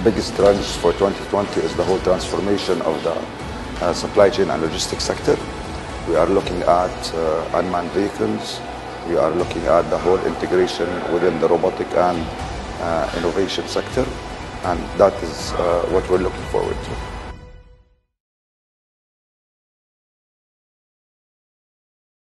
biggest trends for 2020 is the whole transformation of the supply chain and logistics sector. We are looking at unmanned vehicles. We are looking at the whole integration within the robotic and innovation sector, and that is what we're looking forward to.